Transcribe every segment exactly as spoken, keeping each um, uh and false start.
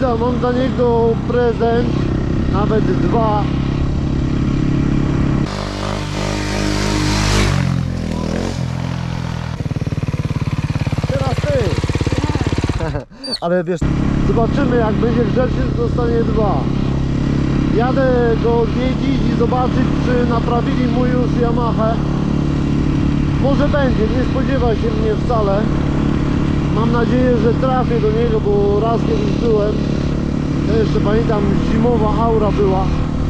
Wojda, mam dla niego prezent, nawet dwa. Teraz ty. Ale wiesz, zobaczymy, jak będzie grzecznie, to dostanie dwa. Jadę go odwiedzić i zobaczyć, czy naprawili mu już Yamahę. Może będzie, nie spodziewa się mnie wcale. Mam nadzieję, że trafię do niego, bo raz kiedyś byłem. Ja jeszcze pamiętam, zimowa aura była.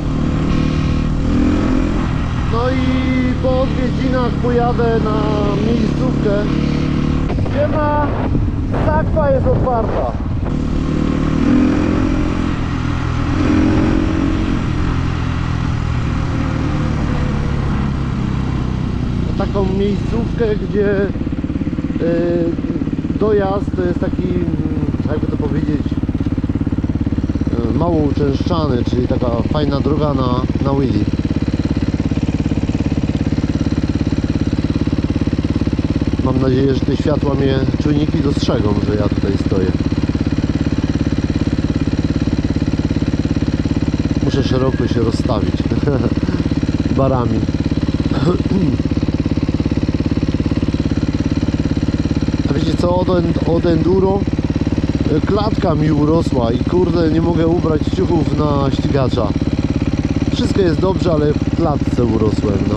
No i po odwiedzinach pojadę na miejscówkę. Siema, sakwa jest otwarta. Taką miejscówkę, gdzie yy, dojazd to jest taki, jakby to powiedzieć, yy, mało uczęszczany, czyli taka fajna droga na, na wheelie. Mam nadzieję, że te światła mnie, czujniki dostrzegą, że ja tutaj stoję. Muszę szeroko się rozstawić barami. A wiecie co, od, od enduro klatka mi urosła i kurde, nie mogę ubrać ciuchów na ścigacza. Wszystko jest dobrze, ale w klatce urosłem, no.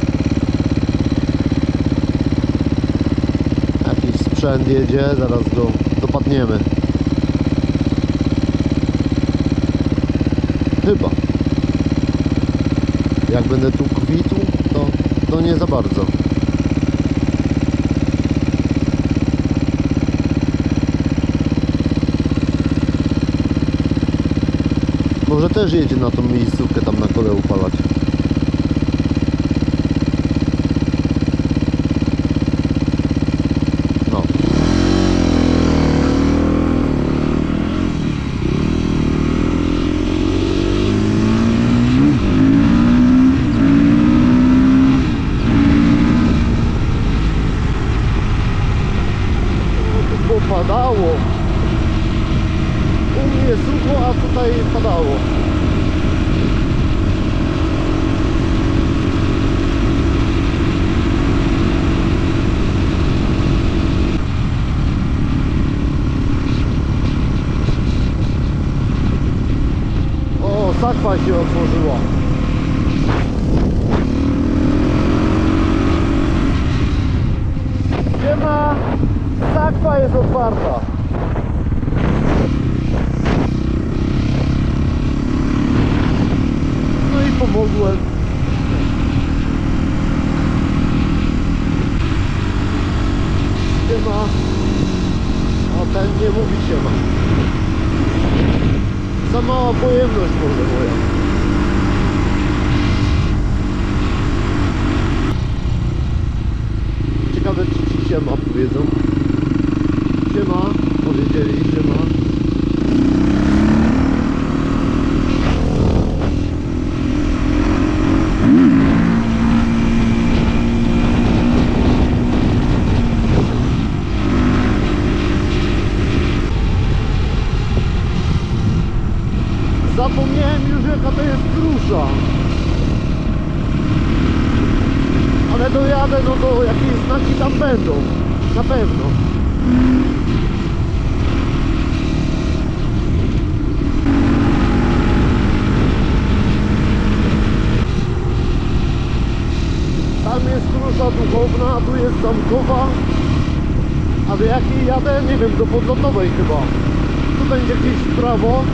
Jakiś sprzęt jedzie, zaraz go dopadniemy. Chyba. Jak będę tu kwitł, to, to nie za bardzo. Może też jedzie na tą miejscówkę tam na kole upalać. No. Padało. U mnie sucho, a tutaj padało. O, sakwa się otworzyła. Siema, sakwa jest otwarta. No i pomogłem. Siema. A ten nie mówi siema. Za mała pojemność może moja. Ciekawe, czy ci siema powiedzą. Siema, powiedzieli siema. Zapomniałem już, jaka to jest krusza. Ale dojadę, no to jakieś znaki tam będą. Na pewno. Tam jest krusza duchowna, a tu jest zamkowa. A do jakiej jadę? Nie wiem, do podlotowej chyba. Tu będzie gdzieś w prawo.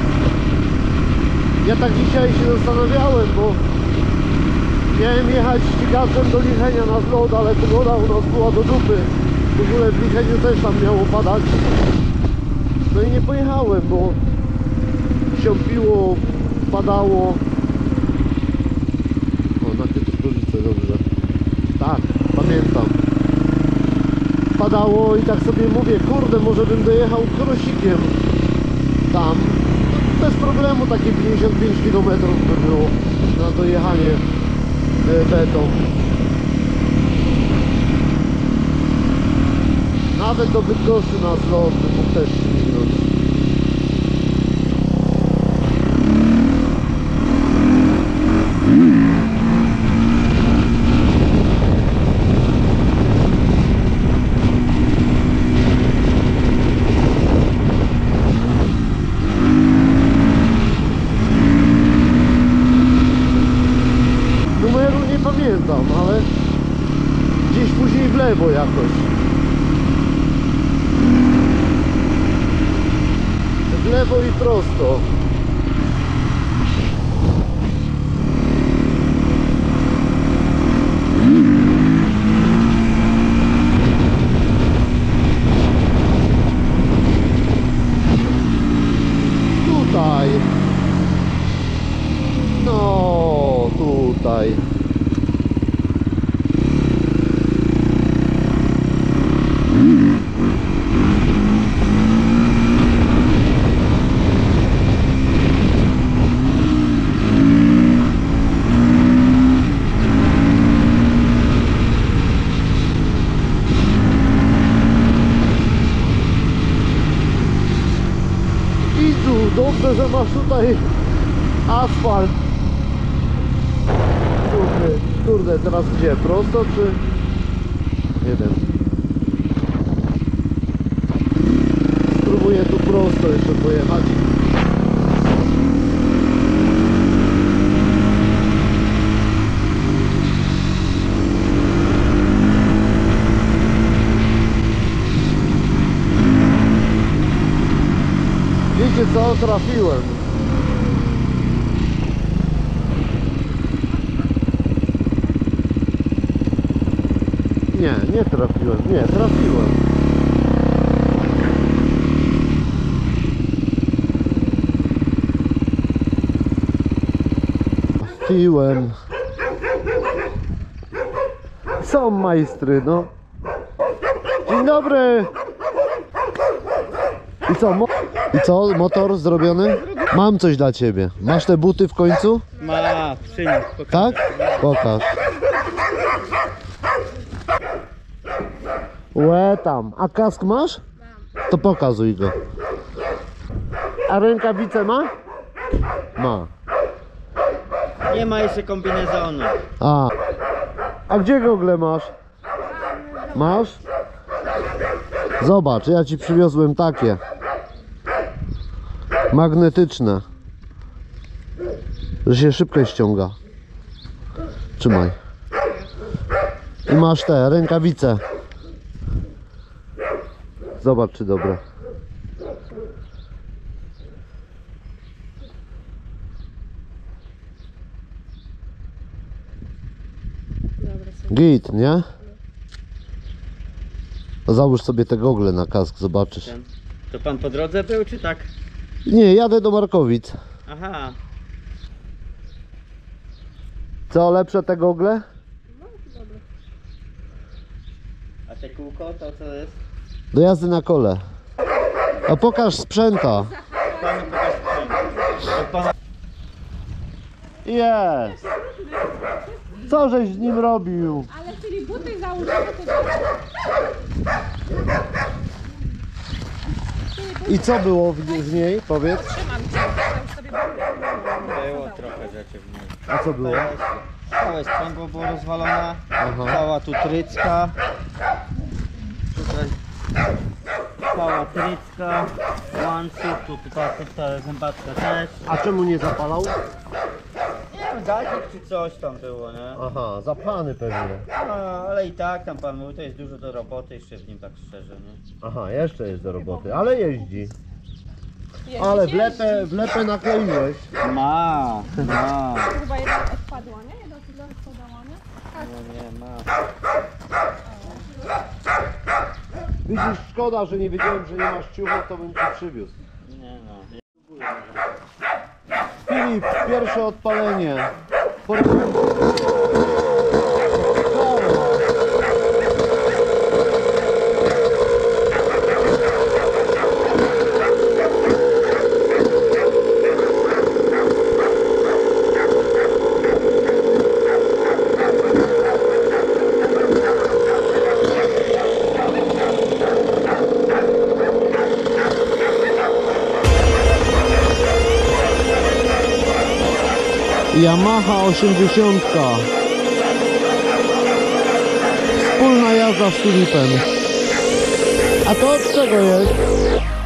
Ja tak dzisiaj się zastanawiałem, bo miałem jechać ścigaczem do Lichenia na zlot, ale pogoda u nas była do dupy. W ogóle w Licheniu też tam miało padać. No i nie pojechałem, bo siąpiło, padało. O, na Piotrkowice, dobrze. Tak, pamiętam. Padało i tak sobie mówię, kurde, może bym dojechał krosikiem tam. Bez problemu takie pięćdziesiąt pięć kilometrów by było na dojechanie beton. Nawet do Bydgoszczy na zlot, bo też minut. gdzieś później w lewo jakoś. W lewo i prosto. Tutaj. No, tutaj. Idzu, dobrze, że masz tutaj asfalt. Kurde, kurde, teraz gdzie? Prosto czy... Jeden. Spróbuję tu prosto jeszcze pojechać. Wiecie co? Trafiłem. Nie, nie trafiłem. Nie, trafiłem. Trafiłem. Są majstry, no. Dzień dobry. I co? Mo I co? Motor zrobiony? Mam coś dla ciebie. Masz te buty w końcu? Ma, przynieś, pokaż. Tak? Pokaż. Łe tam. A kask masz? To pokazuj go. A rękawice ma? Ma. Nie ma jeszcze kombinezonu. A. A gdzie gogle masz? Masz? Zobacz, ja ci przywiozłem takie. Magnetyczne. Że się szybko ściąga. Trzymaj. I masz te rękawice. Zobacz, czy dobre. Git, nie? Załóż sobie te gogle na kask, zobaczysz. Ten. To pan po drodze był, czy tak? Nie, jadę do Markowic. Aha. Co, lepsze te gogle? A te kółko to co jest? Do jazdy na kole. A pokaż sprzęta. Panu pokaż sprzęt. To pana... Jest. Co żeś z nim robił? Ale czyli buty założone to... I co było w, w niej? Powiedz. Trzymam cię, ja już sobie Było trochę rzeczy w niej. A co było? Całe sprzęgło było rozwalone. Aha. Cała tu trycka. Tutaj cała trycka. Łańcuch, tu ta, ta zębatka też. A czemu nie zapalał? Nie wiem, gazik czy coś tam było, nie? Aha, zapchany pewnie. No, ale i tak tam pan mówi, to jest dużo do roboty jeszcze w nim, tak szczerze, nie? Aha, jeszcze jest do roboty, ale jeździ. Jeździ, Ale jeździ. wlepę, wlepę nakleiłeś. Ma, ma. Chyba jedna odpadła, nie? Jedna chwila odpadała, nie? No nie, ma. Widzisz, szkoda, że nie wiedziałem, że nie masz ciuchów, to bym ci przywiózł. Nie no. Filip, pierwsze odpalenie. Po... Yamaha osiemdziesiąt. Wspólna jazda z Filipem. A to od czego jest?